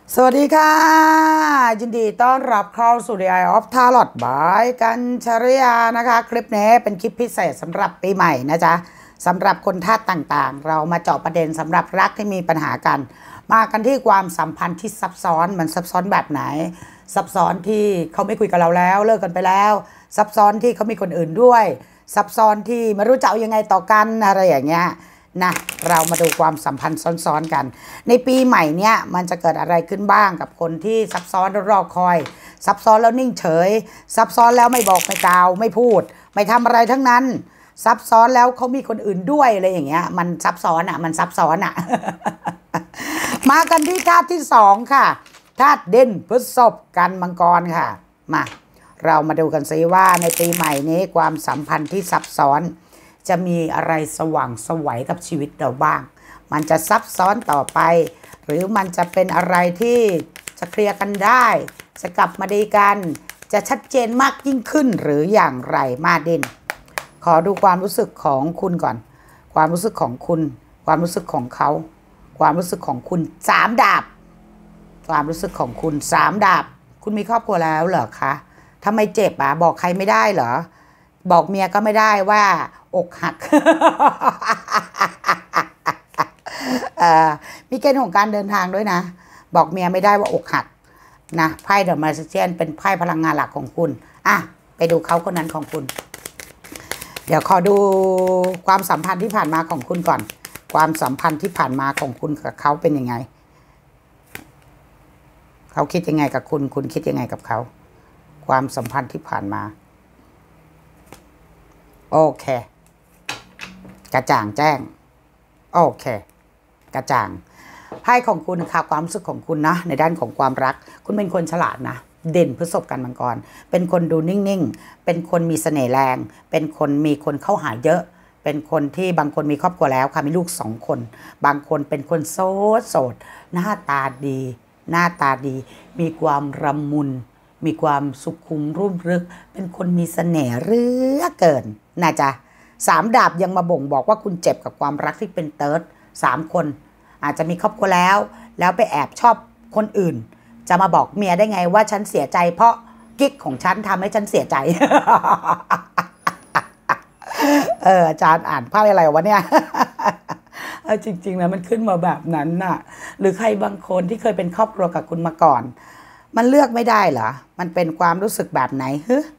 สวัสดีค่ะยินดีต้อนรับเข้าสู่ The Eye of Tarot บายกัญชรยานะคะคลิปนี้เป็นคลิปพิเศษสำหรับปีใหม่นะจ๊ะสำหรับคนธาตุต่างๆเรามาเจาะประเด็นสำหรับรักที่มีปัญหากันมากันที่ความสัมพันธ์ที่ซับซ้อนมันซับซ้อนแบบไหนซับซ้อนที่เขาไม่คุยกับเราแล้วเลิกกันไปแล้วซับซ้อนที่เขามีคนอื่นด้วยซับซ้อนที่ไม่รู้จะเอายังไงต่อกันอะไรอย่างเงี้ยนะเรามาดูความสัมพันธ์ซ้อนๆกันในปีใหม่เนี้ยมันจะเกิดอะไรขึ้นบ้างกับคนที่ซับซ้อนรอคอยซับซ้อนแล้วนิ่งเฉยซับซ้อนแล้วไม่บอกไม่กล่าวไม่พูดไม่ทำอะไรทั้งนั้นซับซ้อนแล้วเขามีคนอื่นด้วยอะไรอย่างเงี้ยมันซับซ้อนอ่ะมันซับซ้อนอ่ะ มากันที่ธาตุที่สองค่ะธาตุดินพฤษภกันมังกรค่ะมาเรามาดูกันซิว่าในปีใหม่นี้ความสัมพันธ์ที่ซับซ้อนจะมีอะไรสว่างไสวกับชีวิตเราบ้างมันจะซับซ้อนต่อไปหรือมันจะเป็นอะไรที่จะเคลียร์กันได้จะกลับมาดีกันจะชัดเจนมากยิ่งขึ้นหรืออย่างไรมาดินขอดูความรู้สึกของคุณก่อนความรู้สึกของคุณความรู้สึกของเขาความรู้สึกของคุณสามดาบความรู้สึกของคุณสามดาบคุณมีครอบครัวแล้วเหรอคะทำไมเจ็บอ่ะบอกใครไม่ได้เหรอบอกเมียก็ไม่ได้ว่าอกหัก มีเกณฑ์ของการเดินทางด้วยนะบอกเมียไม่ได้ว่าอกหักนะไพ่เดอะมาจิเชียนเป็นไพ่พลังงานหลักของคุณอ่ะไปดูเขาคนนั้นของคุณเดี๋ยวขอดูความสัมพันธ์ที่ผ่านมาของคุณก่อนความสัมพันธ์ที่ผ่านมาของคุณกับเขาเป็นยังไงเขาคิดยังไงกับคุณคุณคิดยังไงกับเขาความสัมพันธ์ที่ผ่านมาโอเคกระจ่างแจ้งโอเคกระจ่างไพ่ของคุณค่ะความรู้สึกของคุณนะในด้านของความรักคุณเป็นคนฉลาดนะเด่นพฤษภกันมังกรเป็นคนดูนิ่งๆเป็นคนมีเสน่ห์แรงเป็นคนมีคนเข้าหาเยอะเป็นคนที่บางคนมีครอบครัวแล้วค่ะมีลูก2 คนบางคนเป็นคนโสดหน้าตาดีหน้าตาดีมีความละมุนมีความสุขุมรุ่มรึกเป็นคนมีเสน่ห์เหลือเกินนะจ๊ะสามดาบยังมาบ่งบอกว่าคุณเจ็บกับความรักที่เป็นเติร์ด3 คนอาจจะมีครอบครัวแล้วไปแอบชอบคนอื่นจะมาบอกเมียได้ไงว่าฉันเสียใจเพราะกิ๊กของฉันทำให้ฉันเสียใจ อาจารย์อ่านไพ่อะไรวะเนี่ย จริงๆนะมันขึ้นมาแบบนั้นน่ะหรือใครบางคนที่เคยเป็นครอบครัวกับคุณมาก่อนมันเลือกไม่ได้เหรอมันเป็นความรู้สึกแบบไหน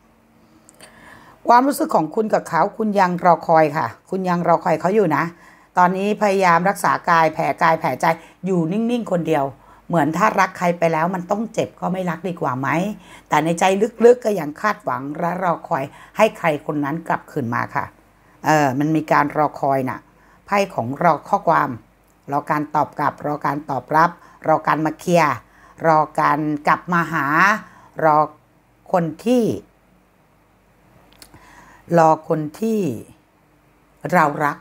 ความรู้สึกของคุณกับเขาคุณยังรอคอยค่ะคุณยังรอคอยเขาอยู่นะตอนนี้พยายามรักษากายแผลใจอยู่นิ่งๆคนเดียวเหมือนถ้ารักใครไปแล้วมันต้องเจ็บก็ไม่รักดีกว่าไหมแต่ในใจลึกๆก็ยังคาดหวังและรอคอยให้ใครคนนั้นกลับคืนมาค่ะมันมีการรอคอยน่ะไพ่ของรอข้อความรอการตอบกลับรอการตอบรับรอการมาเคลียร์รอการกลับมาหารอคนที่เรารัก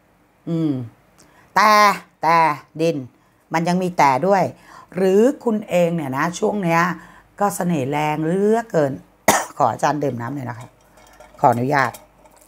แต่ดินมันยังมีแต่ด้วยหรือคุณเองเนี่ยนะช่วงเนี้ยก็เสน่ห์แรงเหลือเกิน ขออาจารย์ดื่มน้ำหน่อยนะคะขออนุญาต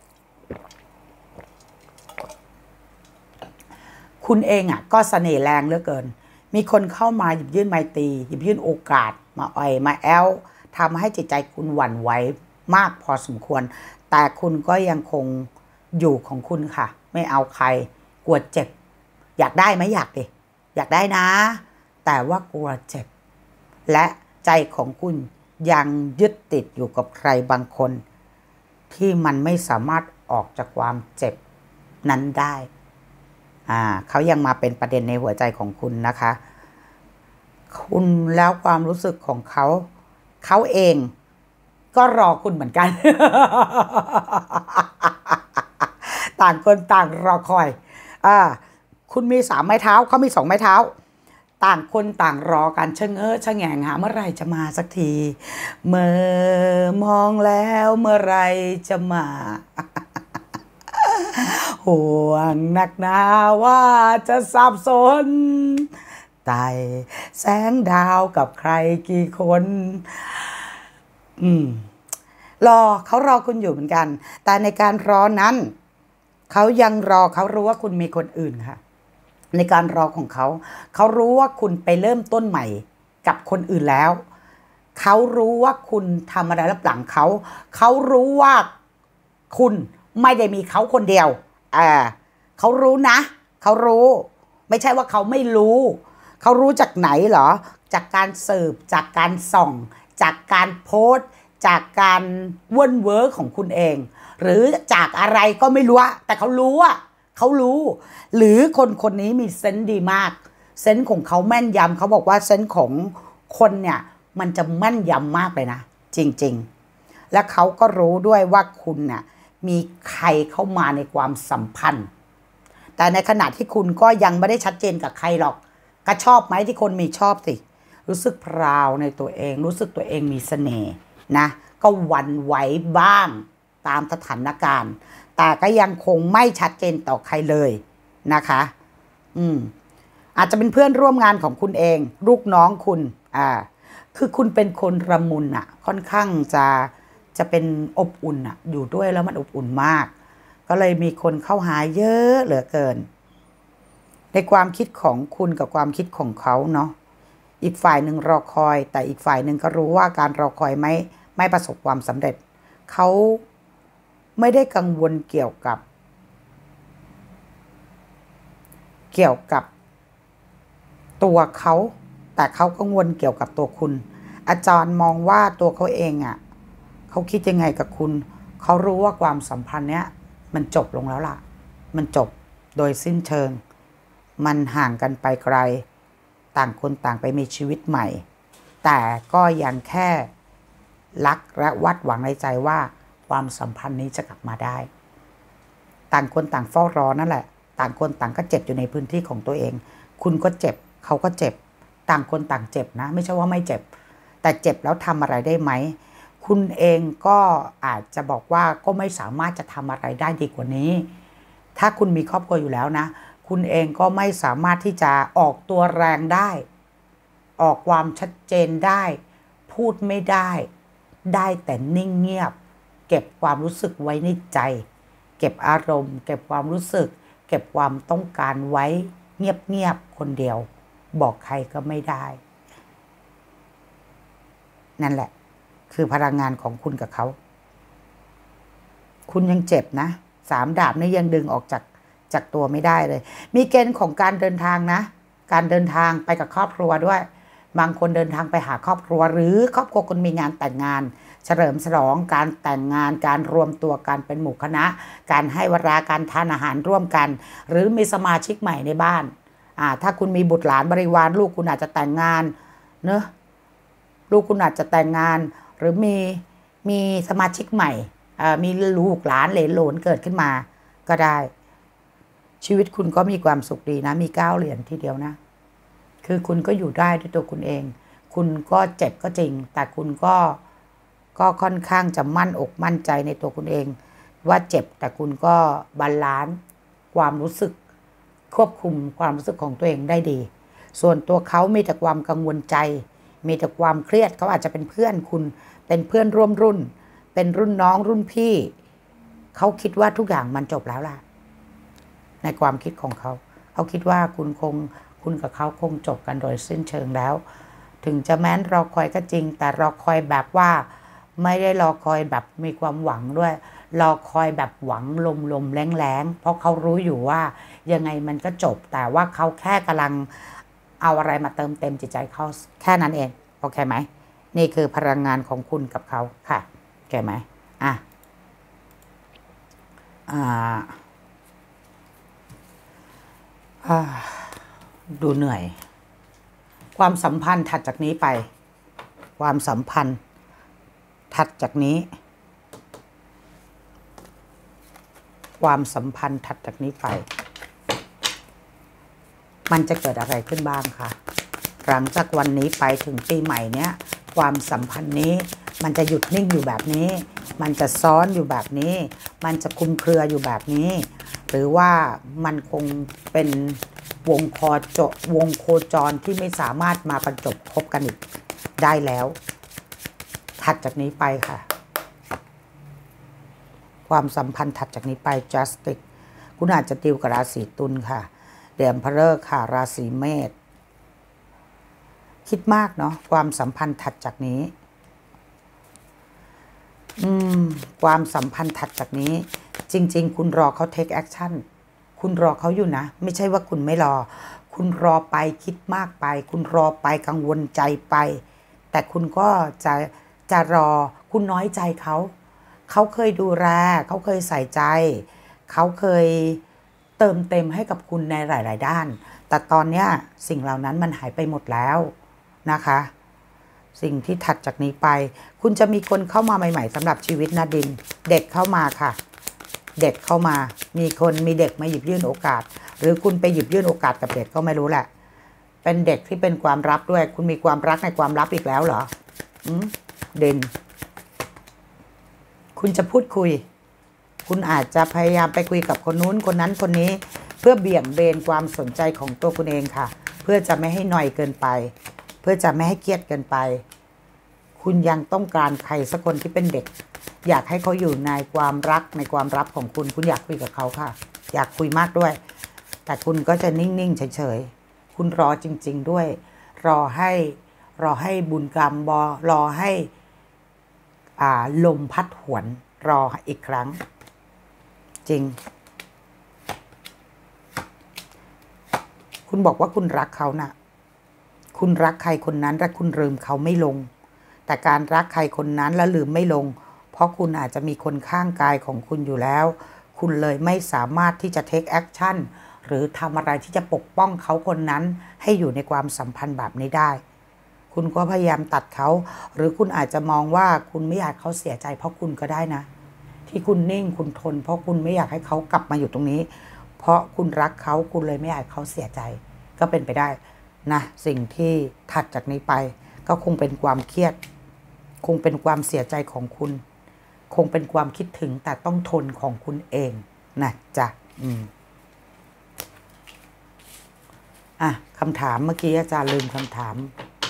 คุณเองอ่ะก็เสน่ห์แรงเหลือเกินมีคนเข้ามาหยิบยื่นไมตรีหยิบยื่นโอกาสมาอ่อยมาแอลทำให้จิตใจคุณหวั่นไหวมากพอสมควรแต่คุณก็ยังคงอยู่ของคุณค่ะไม่เอาใครกลัวเจ็บอยากได้ไหมอยากดิอยากได้นะแต่ว่ากลัวเจ็บและใจของคุณยังยึดติดอยู่กับใครบางคนที่มันไม่สามารถออกจากความเจ็บนั้นได้เขายังมาเป็นประเด็นในหัวใจของคุณนะคะคุณแล้วความรู้สึกของเขาเองก็รอคุณเหมือนกัน ต่างคนต่างรอคอยคุณมี3 ไม้เท้าเขามี2 ไม้เท้าต่างคนต่างรอกันชะแงงหาเมื่อไรจะมาสักทีเมื่อมองแล้วเมื่อไรจะมา ห่วงหนักหนาว่าจะสับสนไต่แสงดาวกับใครกี่คนเขารอคุณอยู่เหมือนกันแต่ในการรอนั้นเขายังรอเขารู้ว่าคุณมีคนอื่นค่ะในการรอของเขารู้ว่าคุณไปเริ่มต้นใหม่กับคนอื่นแล้วเขารู้ว่าคุณทำอะไรรับหลังเขารู้ว่าคุณไม่ได้มีเขาคนเดียวเขารู้นะเขารู้ไม่ใช่ว่าเขาไม่รู้เขารู้จากไหนเหรอจากการสืบจากการส่องจากการโพสต์จากการว่นเวอร์ของคุณเองหรือจากอะไรก็ไม่รู้แต่เขารู้อะเขารู้หรือคนนี้มีเซนส์ดีมากเซนส์ของเขาแม่นยำเขาบอกว่าเซนส์ของคนเนี่ยมันจะแม่นยำมากเลยนะจริงๆและเขาก็รู้ด้วยว่าคุณน่ะมีใครเข้ามาในความสัมพันธ์แต่ในขณะที่คุณก็ยังไม่ได้ชัดเจนกับใครหรอกก็ชอบไหมที่คนมีชอบสิรู้สึกพราวในตัวเองรู้สึกตัวเองมีเสน่ห์นะก็หวั่นไหวบ้างตามสถานการณ์แต่ก็ยังคงไม่ชัดเจนต่อใครเลยนะคะอาจจะเป็นเพื่อนร่วมงานของคุณเองลูกน้องคุณคือคุณเป็นคนละมุนอ่ะค่อนข้างจะเป็นอบอุ่นอ่ะอยู่ด้วยแล้วมันอบอุ่นมากก็เลยมีคนเข้าหาเยอะเหลือเกินในความคิดของคุณกับความคิดของเขาเนาะอีกฝ่ายหนึ่งรอคอยแต่อีกฝ่ายหนึ่งก็รู้ว่าการรอคอยไม่ประสบความสำเร็จเขาไม่ได้กังวลเกี่ยวกับตัวเขาแต่เขากังวลเกี่ยวกับตัวคุณอาจารย์มองว่าตัวเขาเองอ่ะเขาคิดยังไงกับคุณเขารู้ว่าความสัมพันธ์เนี้ยมันจบลงแล้วล่ะมันจบโดยสิ้นเชิงมันห่างกันไปไกลต่างคนต่างไปมีชีวิตใหม่แต่ก็ยังแค่รักและวัดหวังในใจว่าความสัมพันธ์นี้จะกลับมาได้ต่างคนต่างเฝ้ารอนั่นแหละต่างคนต่างก็เจ็บอยู่ในพื้นที่ของตัวเองคุณก็เจ็บเขาก็เจ็บต่างคนต่างเจ็บนะไม่ใช่ว่าไม่เจ็บแต่เจ็บแล้วทำอะไรได้ไหมคุณเองก็อาจจะบอกว่าก็ไม่สามารถจะทำอะไรได้ดีกว่านี้ถ้าคุณมีครอบครัวอยู่แล้วนะคุณเองก็ไม่สามารถที่จะออกตัวแรงได้ออกความชัดเจนได้พูดไม่ได้แต่นิ่งเงียบเก็บความรู้สึกไว้ในใจเก็บอารมณ์เก็บความรู้สึกเก็บความต้องการไว้เงียบคนเดียวบอกใครก็ไม่ได้นั่นแหละคือพลังงานของคุณกับเขาคุณยังเจ็บนะ3 ดาบนี่ยังดึงออกจากตัวไม่ได้เลยมีเกณฑ์ของการเดินทางนะการเดินทางไปกับครอบครัวด้วยบางคนเดินทางไปหาครอบครัวหรือครอบครัวคุณมีงานแต่งงานเฉลิมฉลองการแต่งงานการรวมตัวกันเป็นหมู่คณะการให้เวลาการทานอาหารร่วมกันหรือมีสมาชิกใหม่ในบ้านถ้าคุณมีบุตรหลานบริวารลูกคุณอาจจะแต่งงานเนอะลูกคุณอาจจะแต่งงานหรือมีสมาชิกใหม่มีลูกหลานเหลนโหลนเกิดขึ้นมาก็ได้ชีวิตคุณก็มีความสุขดีนะมี9 เหรียญทีเดียวนะคือคุณก็อยู่ได้ด้วยตัวคุณเองคุณก็เจ็บก็จริงแต่คุณก็ค่อนข้างจะมั่นอกมั่นใจในตัวคุณเองว่าเจ็บแต่คุณก็บาลานซ์ความรู้สึกควบคุมความรู้สึกของตัวเองได้ดีส่วนตัวเขามีแต่ความกังวลใจมีแต่ความเครียดเขาอาจจะเป็นเพื่อนคุณเป็นเพื่อนร่วมรุ่นเป็นรุ่นน้องรุ่นพี่เขาคิดว่าทุกอย่างมันจบแล้วล่ะในความคิดของเขาคิดว่าคุณกับเขาคงจบกันโดยสิ้นเชิงแล้วถึงจะแม้นรอคอยก็จริงแต่รอคอยแบบว่าไม่ได้รอคอยแบบมีความหวังด้วยรอคอยแบบหวังลมแรงเพราะเขารู้อยู่ว่ายังไงมันก็จบแต่ว่าเขาแค่กำลังเอาอะไรมาเติมเต็มจิตใจเขาแค่นั้นเองโอเคไหมนี่คือพลังงานของคุณกับเขาค่ะโอเคไหมดูเหนื่อยความสัมพันธ์ถัดจากนี้ไปความสัมพันธ์ถัดจากนี้ความสัมพันธ์ถัดจากนี้ไปมันจะเกิดอะไรขึ้นบ้างคะหลังจากวันนี้ไปถึงปีใหม่เนี้ยความสัมพันธ์นี้มันจะหยุดนิ่งอยู่แบบนี้มันจะซ้อนอยู่แบบนี้มันจะคลุมเครืออยู่แบบนี้หรือว่ามันคงเป็นวงโคจรที่ไม่สามารถมาบรรจบคบกันอีกได้แล้วถัดจากนี้ไปค่ะความสัมพันธ์ถัดจากนี้ไป justice คุณอาจจะติวกับราศีตุลค่ะเดือนพฤหัสค่ะราศีเมษคิดมากเนาะความสัมพันธ์ถัดจากนี้ความสัมพันธ์ถัดจากนี้จริงๆคุณรอเขา take action คุณรอเขาอยู่นะไม่ใช่ว่าคุณไม่รอคุณรอไปคิดมากไปคุณรอไปกังวลใจไปแต่คุณก็จะรอคุณน้อยใจเขาเคยดูแลเขาเคยใส่ใจเขาเคยเติมเต็มให้กับคุณในหลายๆด้านแต่ตอนนี้สิ่งเหล่านั้นมันหายไปหมดแล้วนะคะสิ่งที่ถัดจากนี้ไปคุณจะมีคนเข้ามาใหม่ๆสำหรับชีวิตนาดินเด็กเข้ามาค่ะเด็กเข้ามามีเด็กมาหยิบยื่นโอกาสหรือคุณไปหยิบยื่นโอกาสกับเด็กก็ไม่รู้แหละเป็นเด็กที่เป็นความลับด้วยคุณมีความรักในความลับอีกแล้วเหรอเด่นคุณจะพูดคุยคุณอาจจะพยายามไปคุยกับคนนู้นคนนั้นคนนี้เพื่อเบี่ยงเบนความสนใจของตัวคุณเองค่ะเพื่อจะไม่ให้หน่อยเกินไปเพื่อจะไม่ให้เครียดเกินไปคุณยังต้องการใครสักคนที่เป็นเด็กอยากให้เขาอยู่ในความรักในความลับของคุณอยากคุยกับเขาค่ะอยากคุยมากด้วยแต่คุณก็จะนิ่งๆเฉยๆคุณรอจริงๆด้วยรอให้บุญกรรมรอให้ลมพัดหวนรออีกครั้งจริงคุณบอกว่าคุณรักเขานะคุณรักใครคนนั้นและคุณลืมเขาไม่ลงแต่การรักใครคนนั้นและลืมไม่ลงเพราะคุณอาจจะมีคนข้างกายของคุณอยู่แล้วคุณเลยไม่สามารถที่จะ take action หรือทำอะไรที่จะปกป้องเขาคนนั้นให้อยู่ในความสัมพันธ์แบบนี้ได้คุณก็พยายามตัดเขาหรือคุณอาจจะมองว่าคุณไม่อยากเขาเสียใจเพราะคุณก็ได้นะที่คุณนิ่งคุณทนเพราะคุณไม่อยากให้เขากลับมาอยู่ตรงนี้เพราะคุณรักเขาคุณเลยไม่อยากเขาเสียใจก็เป็นไปได้นะสิ่งที่ถัดจากนี้ไปก็คงเป็นความเครียดคงเป็นความเสียใจของคุณคงเป็นความคิดถึงแต่ต้องทนของคุณเองนะจ๊ะคำถามเมื่อกี้อาจารย์ลืมคำถาม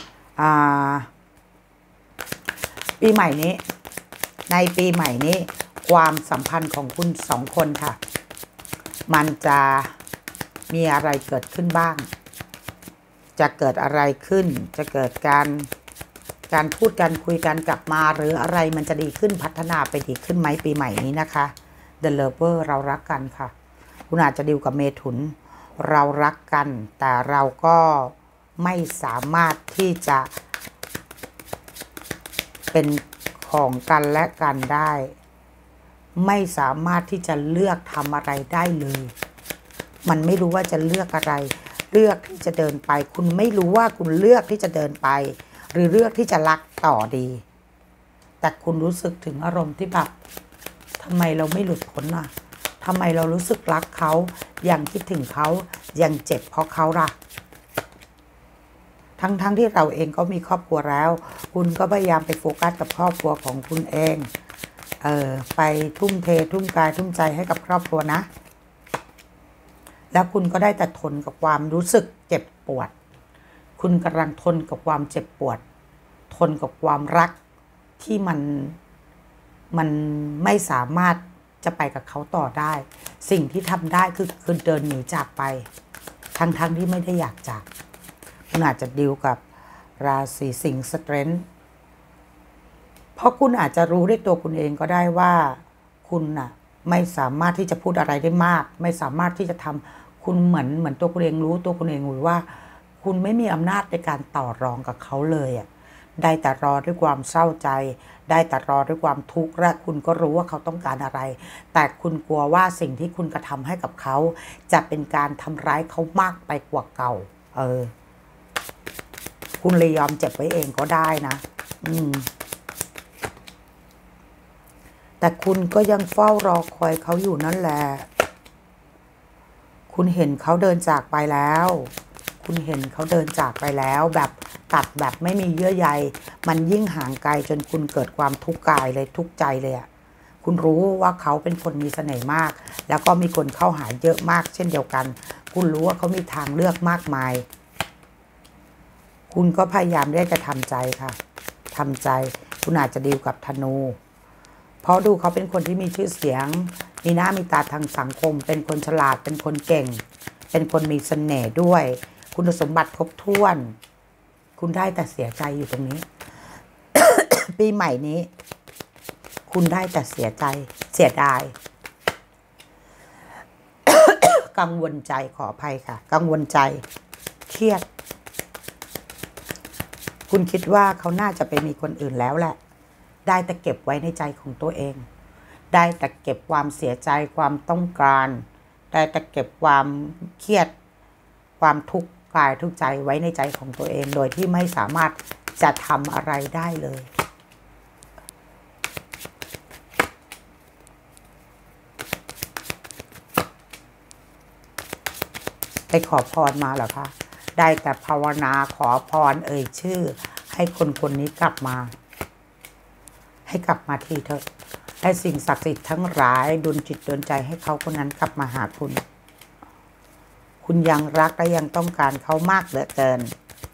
ปีใหม่นี้ในปีใหม่นี้ความสัมพันธ์ของคุณสองคนค่ะมันจะมีอะไรเกิดขึ้นบ้างจะเกิดอะไรขึ้นจะเกิดการพูดกันคุยกันกลับมาหรืออะไรมันจะดีขึ้นพัฒนาไปดีขึ้นไหมปีใหม่นี้นะคะ The Lover เรารักกันค่ะคุณอาจจะดีลกับเมถุนเรารักกันแต่เราก็ไม่สามารถที่จะเป็นของกันและกันได้ไม่สามารถที่จะเลือกทำอะไรได้เลยมันไม่รู้ว่าจะเลือกอะไรเลือกที่จะเดินไปคุณไม่รู้ว่าคุณเลือกที่จะเดินไปหรือเลือกที่จะรักต่อดีแต่คุณรู้สึกถึงอารมณ์ที่แบบทำไมเราไม่หลุดพ้นอ่ะทำไมเรารู้สึกรักเขายังคิดถึงเขายังเจ็บเพราะเขาล่ะทั้งที่เราเองก็มีครอบครัวแล้วคุณก็พยายามไปโฟกัสกับครอบครัวของคุณเองไปทุ่มเททุ่มกายทุ่มใจให้กับครอบครัวนะแล้วคุณก็ได้แต่ทนกับความรู้สึกเจ็บปวดคุณกำลังทนกับความเจ็บปวดทนกับความรักที่มันไม่สามารถจะไปกับเขาต่อได้สิ่งที่ทำได้คือเดินหนีจากไปทั้งที่ไม่ได้อยากจากคุณอาจจะดีลกับราศีสิงห์สเตรนท์เพราะคุณอาจจะรู้ด้วยตัวคุณเองก็ได้ว่าคุณน่ะไม่สามารถที่จะพูดอะไรได้มากไม่สามารถที่จะทำคุณเหมือนตัวคุณเองรู้ตัวคุณเองรู้ว่าคุณไม่มีอำนาจในการต่อรองกับเขาเลยอ่ะได้แต่รอด้วยความเศร้าใจได้แต่รอด้วยความทุกข์และคุณก็รู้ว่าเขาต้องการอะไรแต่คุณกลัวว่าสิ่งที่คุณกระทำให้กับเขาจะเป็นการทำร้ายเขามากไปกว่าเก่าคุณเลยยอมเจ็บไว้เองก็ได้นะแต่คุณก็ยังเฝ้ารอคอยเขาอยู่นั่นแหละคุณเห็นเขาเดินจากไปแล้วคุณเห็นเขาเดินจากไปแล้วแบบตัดแบบไม่มีเยื่อใยมันยิ่งห่างไกลจนคุณเกิดความทุกข์กายเลยทุกข์ใจเลยอ่ะคุณรู้ว่าเขาเป็นคนมีเสน่ห์มากแล้วก็มีคนเข้าหาเยอะมากเช่นเดียวกันคุณรู้ว่าเขามีทางเลือกมากมายคุณก็พยายามได้แต่ทำใจค่ะทำใจคุณอาจจะดีลกับธนูเพราะดูเขาเป็นคนที่มีชื่อเสียงมีหน้ามีตาทางสังคมเป็นคนฉลาดเป็นคนเก่งเป็นคนมีเสน่ห์ด้วยคุณสมบัติครบถ้วนคุณได้แต่เสียใจอยู่ตรงนี้ ปีใหม่นี้ คุณได้แต่เสียใจเสียดาย กังวลใจขออภัยค่ะกังวลใจเครียดคุณคิดว่าเขาน่าจะไปมีคนอื่นแล้วแหละได้แต่เก็บไว้ในใจของตัวเองได้แต่เก็บความเสียใจความต้องการได้แต่เก็บความเครียดความทุกข์กายทุกข์ใจไว้ในใจของตัวเองโดยที่ไม่สามารถจะทำอะไรได้เลยไปขอพรมาเหรอคะได้แต่ภาวนาขอพรเอ่ยชื่อให้คนคนนี้กลับมาให้กลับมาทีเถอะให้สิ่งศักดิ์สิทธิ์ทั้งหลายดลจิตดลใจให้เขาคนนั้นกลับมาหาคุณคุณยังรักและยังต้องการเขามากเหลือเกิน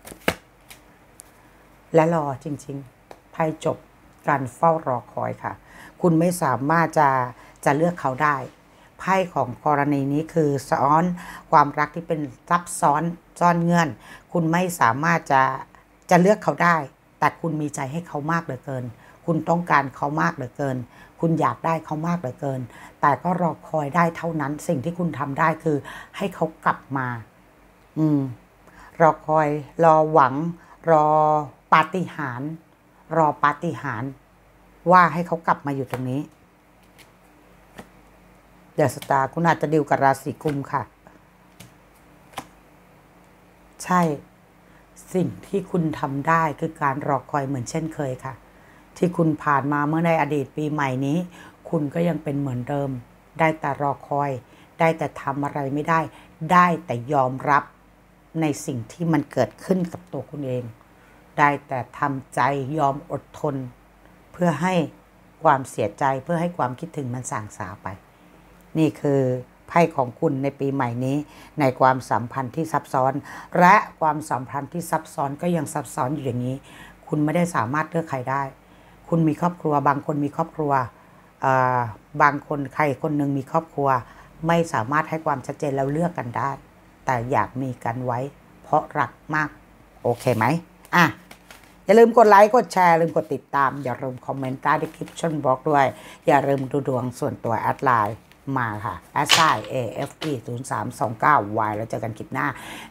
และรอจริงๆไพ่จบการเฝ้ารอคอยค่ะคุณไม่สามารถจะเลือกเขาได้ไพ่ของกรณีนี้คือซ้อนความรักที่เป็นซับซ้อนซ่อนเงื่อนคุณไม่สามารถจะเลือกเขาได้แต่คุณมีใจให้เขามากเหลือเกินคุณต้องการเขามากเหลือเกินคุณอยากได้เขามากเหลือเกินแต่ก็รอคอยได้เท่านั้นสิ่งที่คุณทำได้คือให้เขากลับมารอคอยรอหวังรอปาฏิหาริย์รอปาฏิหาริย์ว่าให้เขากลับมาอยู่ตรงนี้เดอะสตาร์คุณอาจจะดีลกับราศีกุมค่ะใช่สิ่งที่คุณทำได้คือการรอคอยเหมือนเช่นเคยค่ะที่คุณผ่านมาเมื่อในอดีตปีใหม่นี้คุณก็ยังเป็นเหมือนเดิมได้แต่รอคอยได้แต่ทำอะไรไม่ได้ได้แต่ยอมรับในสิ่งที่มันเกิดขึ้นกับตัวคุณเองได้แต่ทำใจยอมอดทนเพื่อให้ความเสียใจเพื่อให้ความคิดถึงมันส่างสาไปนี่คือไพ่ของคุณในปีใหม่นี้ในความสัมพันธ์ที่ซับซ้อนและความสัมพันธ์ที่ซับซ้อนก็ยังซับซ้อนอยู่อย่างนี้คุณไม่ได้สามารถเลือกใครได้คุณมีครอบครัวบางคนมีครอบครัวบางคนใครคนหนึ่งมีครอบครัวไม่สามารถให้ความชัดเจนแล้วเลือกกันได้แต่อยากมีกันไว้เพราะรักมากโอเคไหมอย่าลืมกดไลค์กดแชร์ลืมกดติดตามอย่าลืมคอมเมนต์ใต้ description box ด้วยอย่าลืมดูดวงส่วนตัวแอดไลน์มาค่ะแอดไซน์ AFE 0329Y แล้วเจอกันคลิปหน้า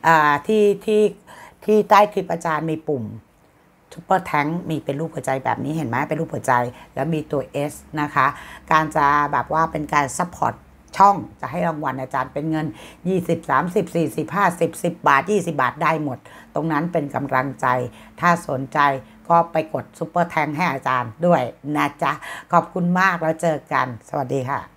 ที่ใต้คลิปอาจารย์มีปุ่มซุปเปอร์แทงมีเป็นรูปหัวใจแบบนี้เห็นไหมเป็นรูปหัวใจแล้วมีตัว S นะคะการจะแบบว่าเป็นการซัพพอร์ตช่องจะให้รางวัลอาจารย์เป็นเงิน20 30 40 50 10 บาท20 บาทได้หมดตรงนั้นเป็นกำลังใจถ้าสนใจก็ไปกดซุปเปอร์แทงให้อาจารย์ด้วยนะจ๊ะขอบคุณมากแล้วเจอกันสวัสดีค่ะ